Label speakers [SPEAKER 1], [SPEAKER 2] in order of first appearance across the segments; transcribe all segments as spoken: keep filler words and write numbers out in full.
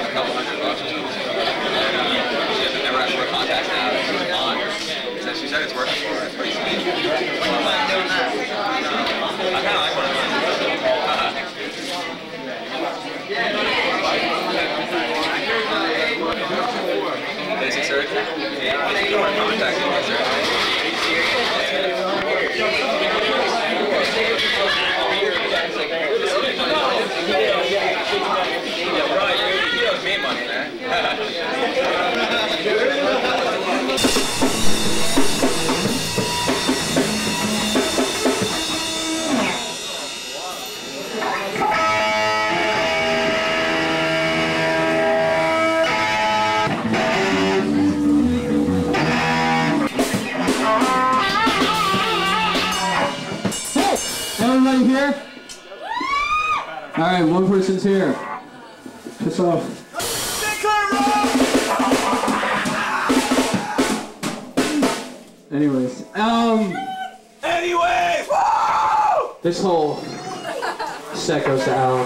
[SPEAKER 1] a couple hundred bucks or something. She has never actually contacts now. It's on. So she said it's working for her. It's pretty sweet. Why am I doing that? I kind of like one of those. Basic surgery? Yeah, basic door contact surgery. Yeah, right, you owe me money, man.
[SPEAKER 2] Everybody here? Alright, one person's here. Piss off. Anyways, um...
[SPEAKER 3] Anyways! Woo!
[SPEAKER 2] This whole set goes to Alan.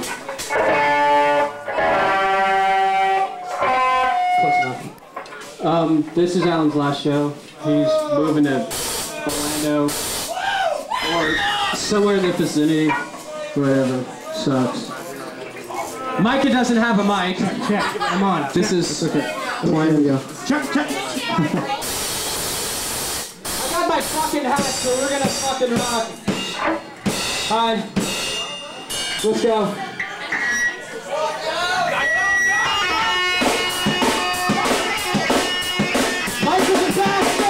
[SPEAKER 2] Close enough. Um, this is Alan's last show. He's moving to Orlando. Or somewhere in the vicinity, wherever. Sucks. Micah doesn't have a mic.
[SPEAKER 4] Check. I'm on.
[SPEAKER 2] This is okay. Here we go.
[SPEAKER 4] Check, check.
[SPEAKER 2] I got my fucking hat, so we're gonna fucking rock. Hi. Let's go. Micah's a bastard!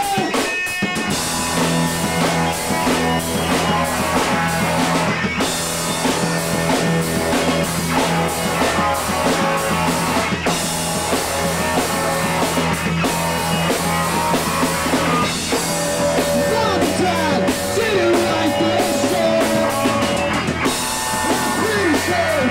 [SPEAKER 2] Say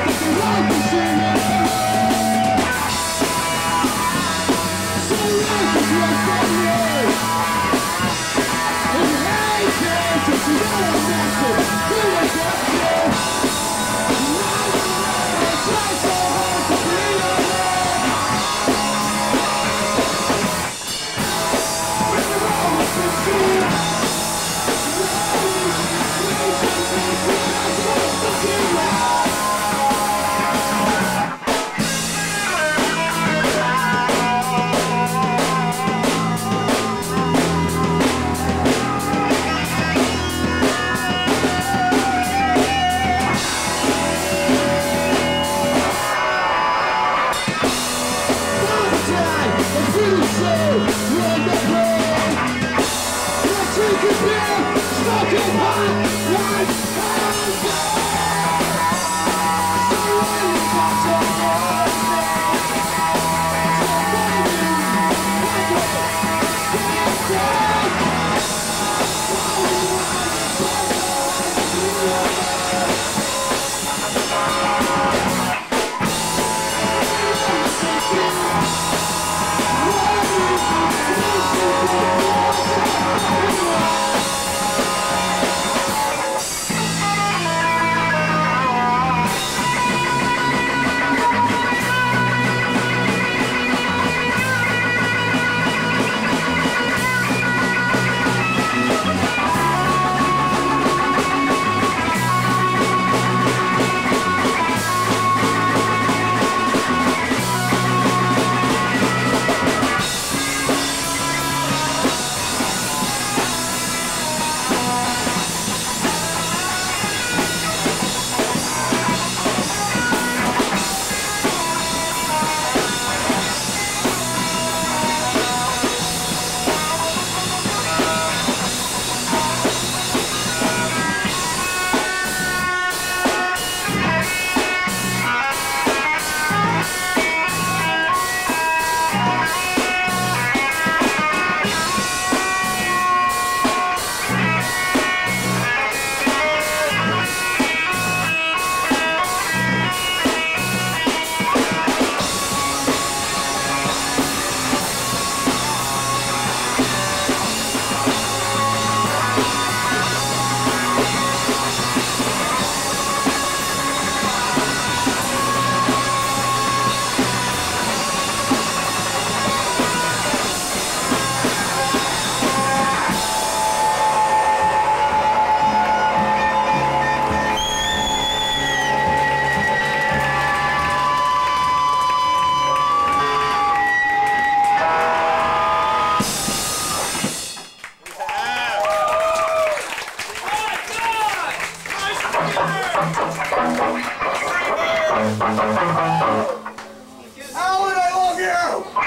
[SPEAKER 3] Alan, I love you!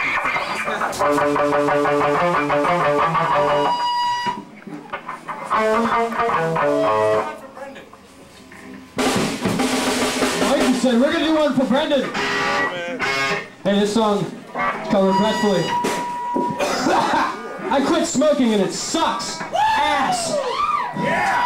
[SPEAKER 2] Micah said, we're gonna do one for Brendan. Hey, this song is called Regretfully. I quit smoking and it sucks. Ass.
[SPEAKER 3] Yeah!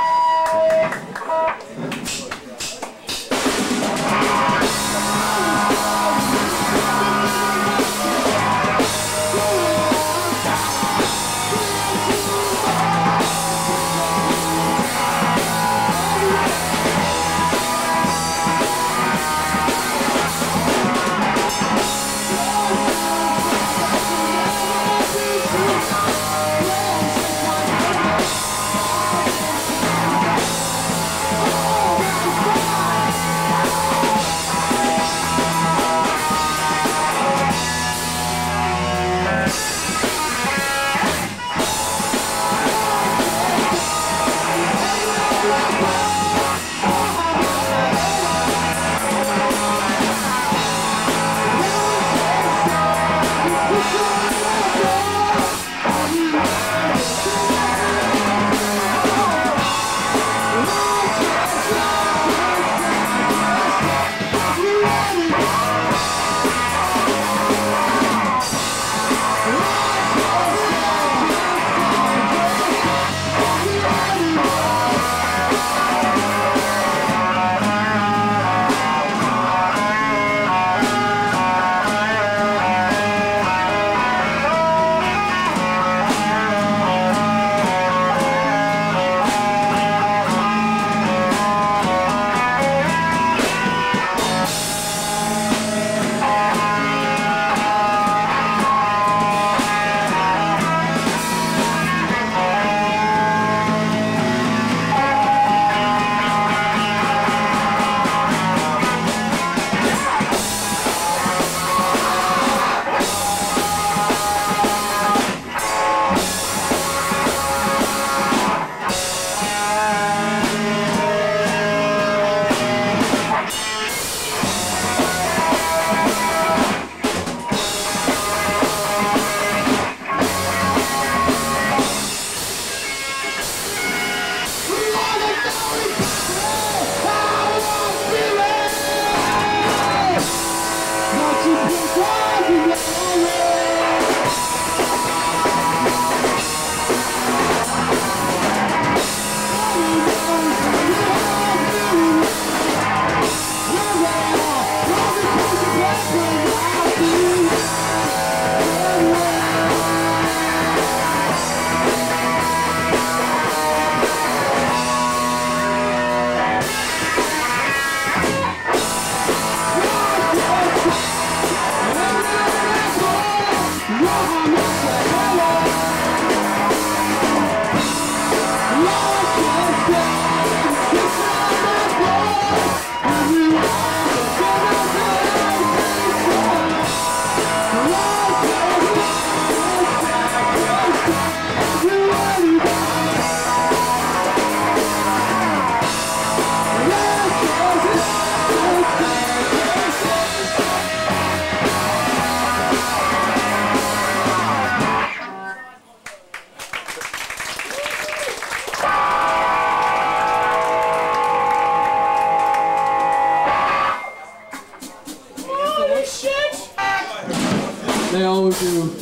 [SPEAKER 2] They always do.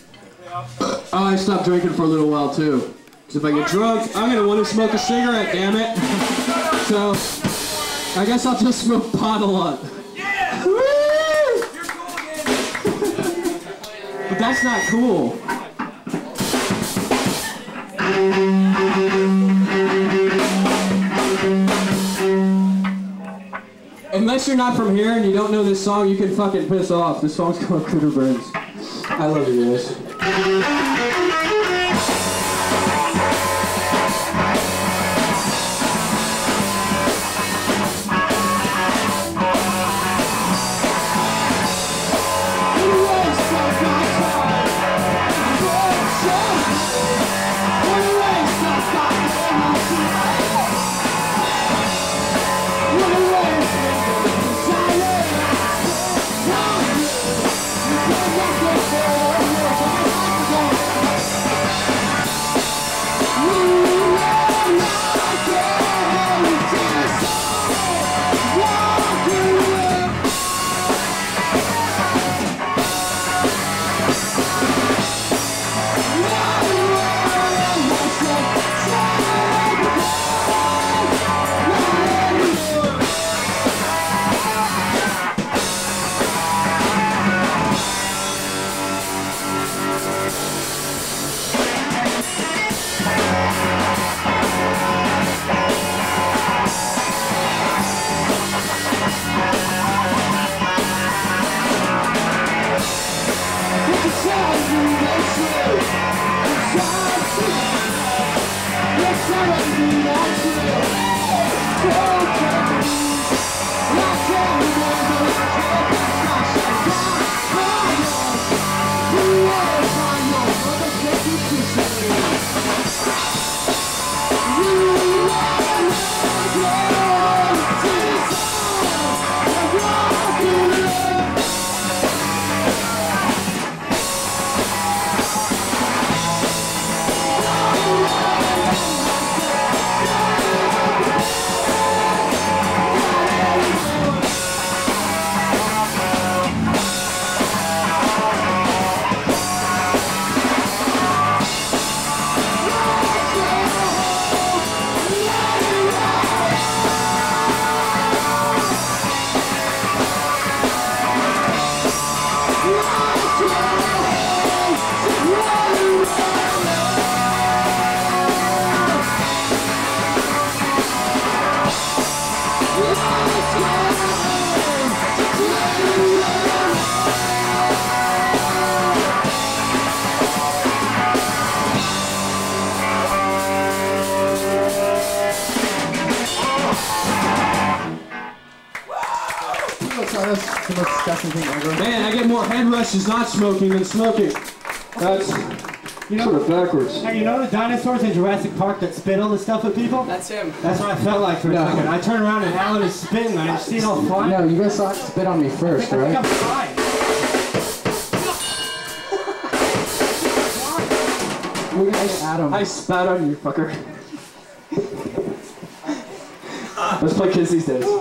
[SPEAKER 2] Oh, I stopped drinking for a little while too. Because if I get drunk, I'm gonna want to smoke a cigarette, damn it. So, I guess I'll just smoke pot a lot.
[SPEAKER 3] Yeah!
[SPEAKER 2] Woo!
[SPEAKER 3] You're cool again!
[SPEAKER 2] But that's not cool. Unless you're not from here and you don't know this song, you can fucking piss off. This song's called Cooter Burns. I love you guys.
[SPEAKER 4] Silence! that's the most disgusting thing ever.
[SPEAKER 2] Man, I get more head rushes not smoking than smoking. That's
[SPEAKER 5] You know,
[SPEAKER 2] sort of backwards.
[SPEAKER 5] hey, you know the dinosaurs in Jurassic Park that spit all the stuff at people?
[SPEAKER 4] That's him.
[SPEAKER 5] That's what I felt like for a
[SPEAKER 4] No.
[SPEAKER 5] second. I turned around and Alan is spitting. I just see it all flying.
[SPEAKER 4] No, you guys saw it spit on me first,
[SPEAKER 5] I think
[SPEAKER 4] right?
[SPEAKER 5] I'm fine.
[SPEAKER 4] We're gonna get Adam.
[SPEAKER 2] I spat on you, fucker. Let's play Kids These Days.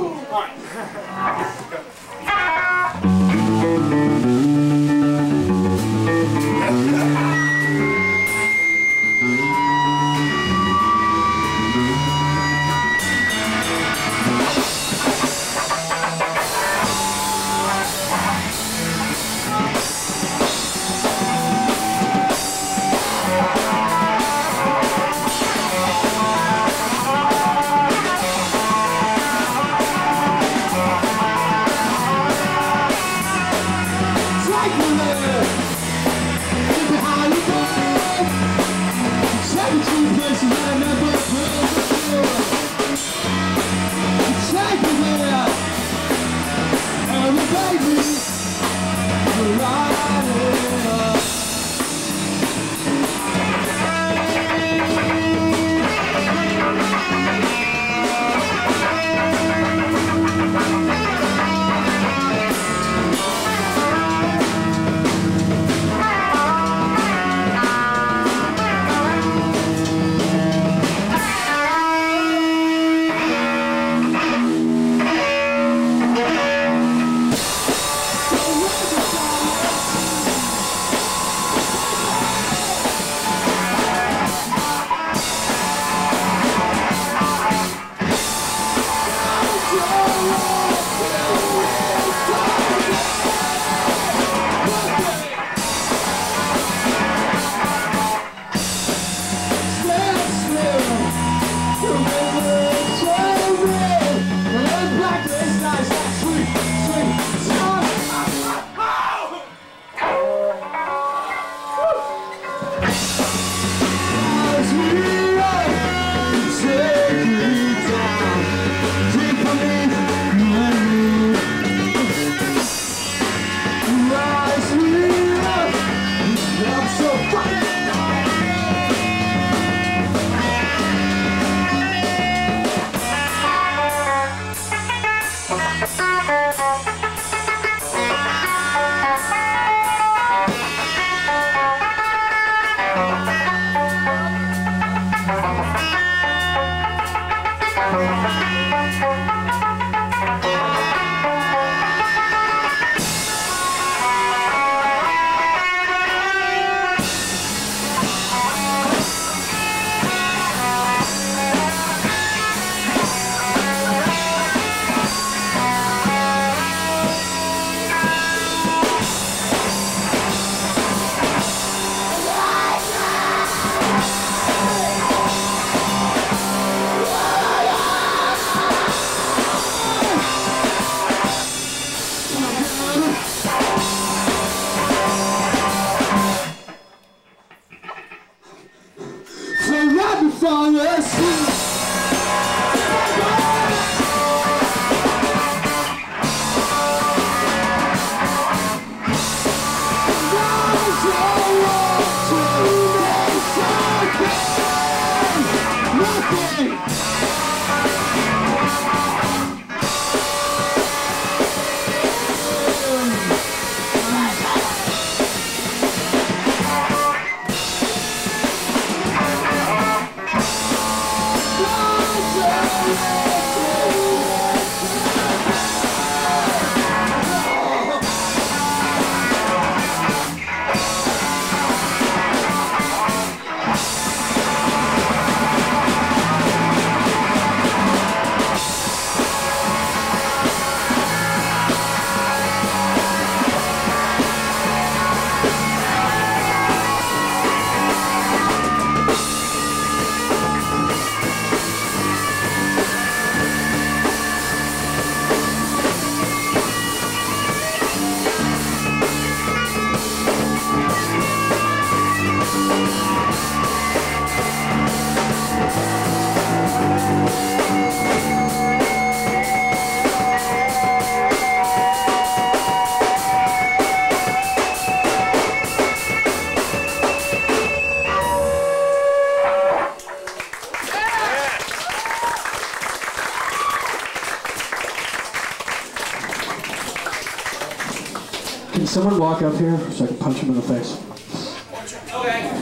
[SPEAKER 2] Can someone walk up here so I can punch him in the face?
[SPEAKER 3] Okay.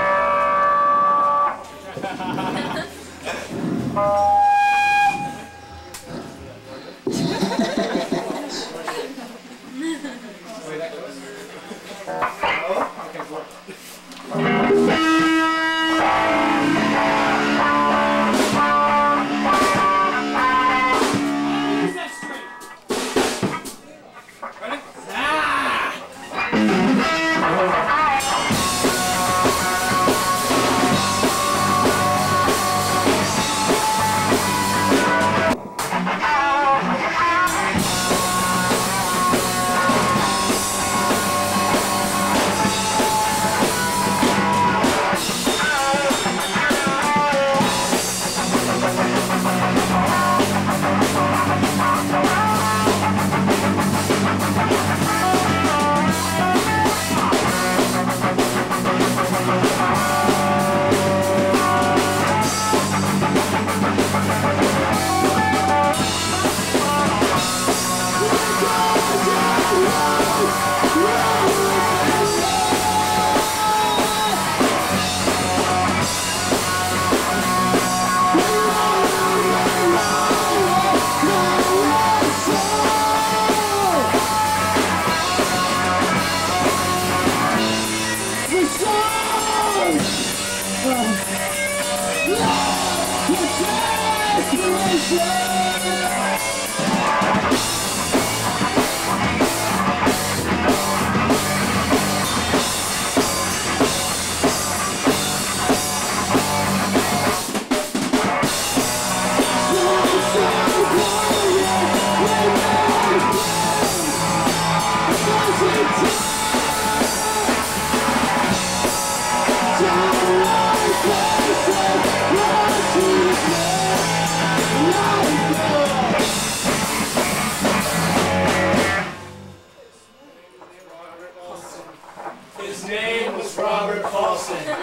[SPEAKER 6] His name was Robert Paulson. His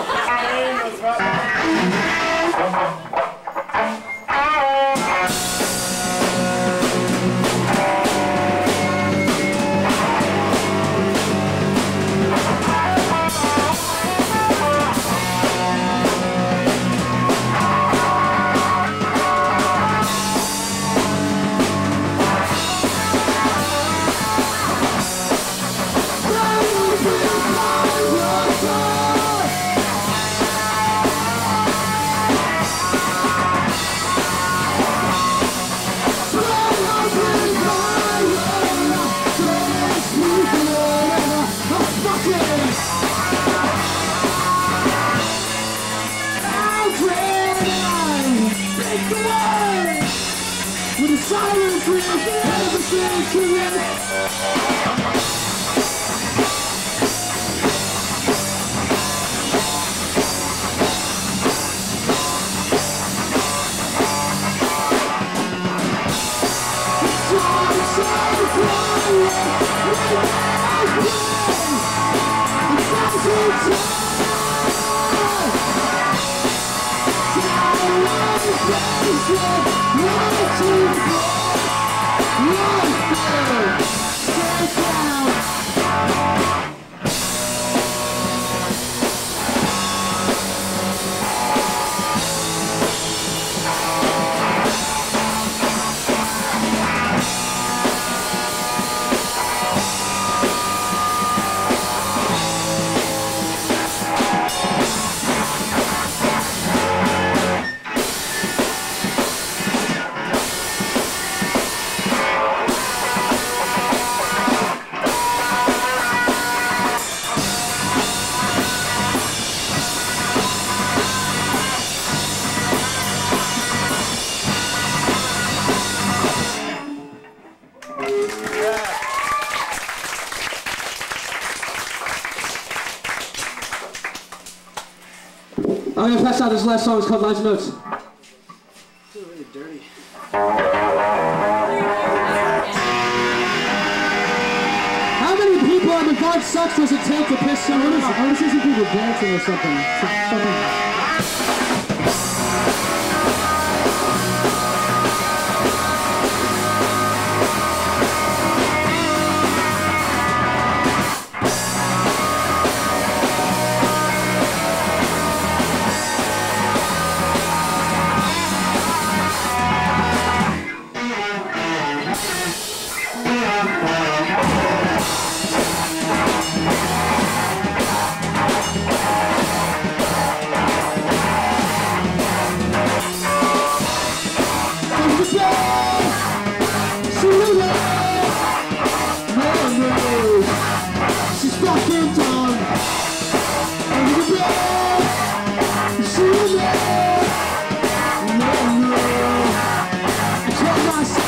[SPEAKER 6] name was Robert.
[SPEAKER 3] With the silence, we everything correct.
[SPEAKER 2] I'm gonna pass out this last song. It's called Lines and Notes.
[SPEAKER 3] Feels really dirty.
[SPEAKER 2] How many people on the guard sucks does it take to piss someone off? I want to see some people dancing or something. Some fucking...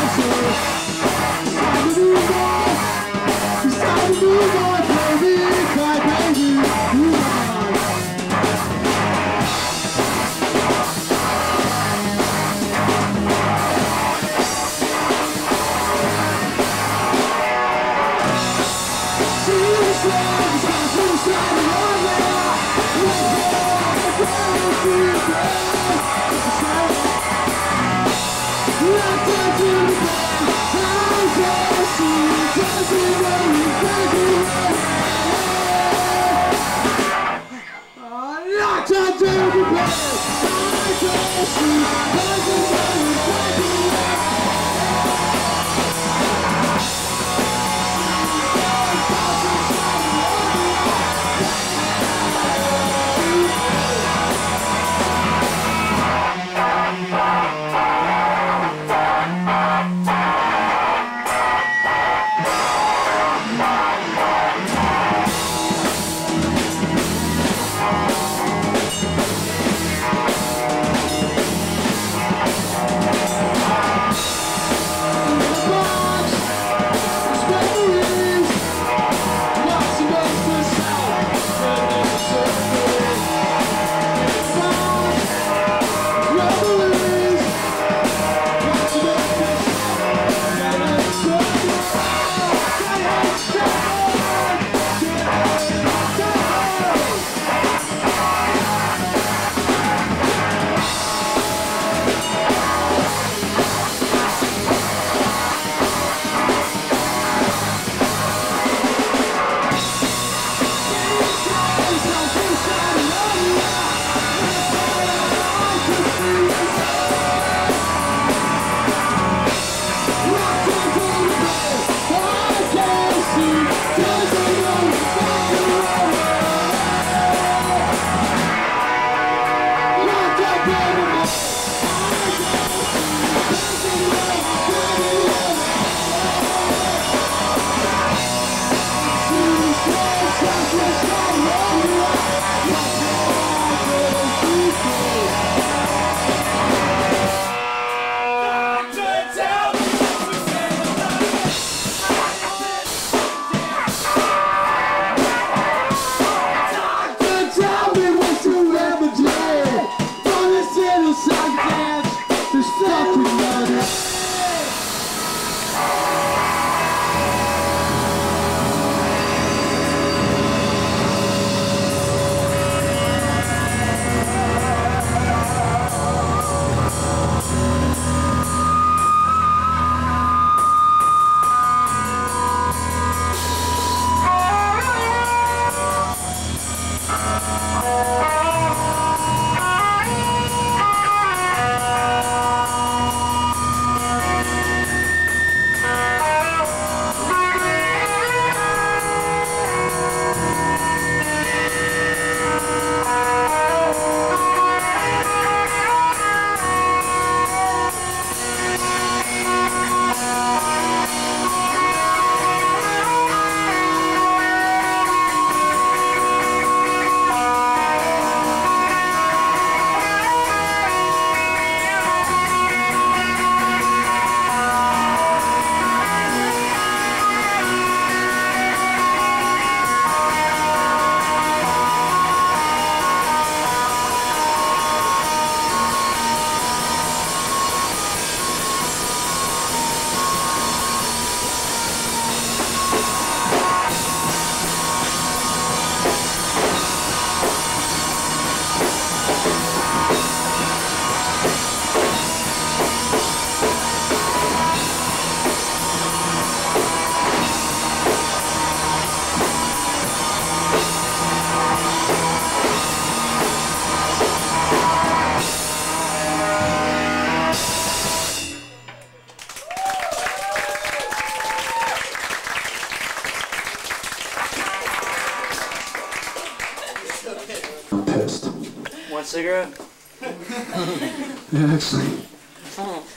[SPEAKER 7] Cigarette?
[SPEAKER 2] Yeah, actually.